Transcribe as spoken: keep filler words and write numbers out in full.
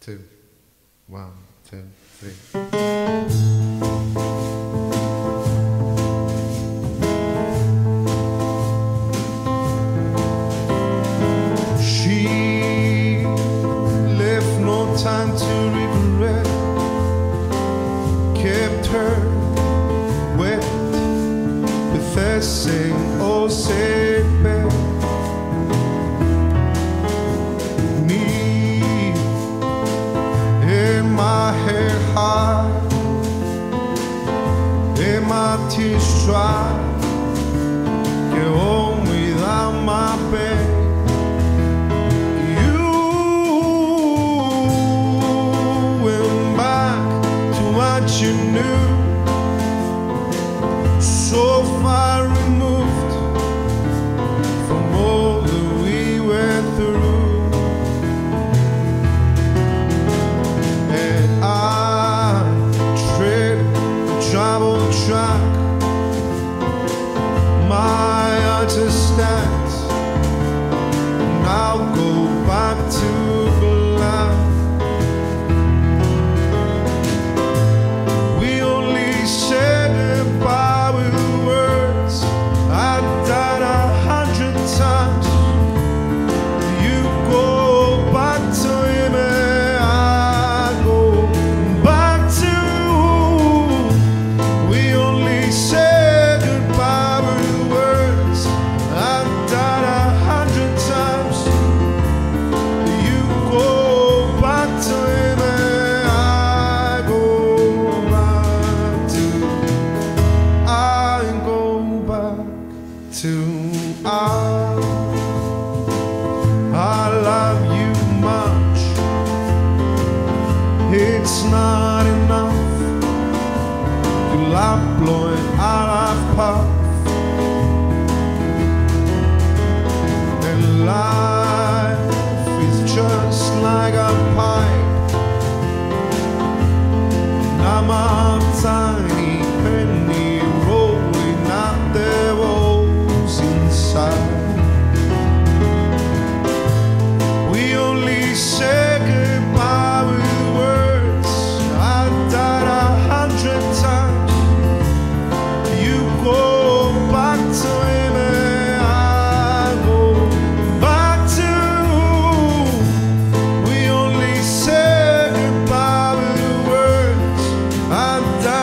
two. One, two, three. She left no time to regret, kept her wet with a sing, oh say bed. Me in my hair high, in my tears dry, get home without my bed. You knew, so far removed from all that we went through, and I tread the travel track. My heart just stands, and I'll go back to Goliath. To I, I love you much. It's not enough. You love blowing, I love puff, and life is just like a pipe. And I'm a tiny penny rolling out the wall. We only say goodbye with words. I died a hundred times. You go back to him and I go back to. We only say goodbye with words. I died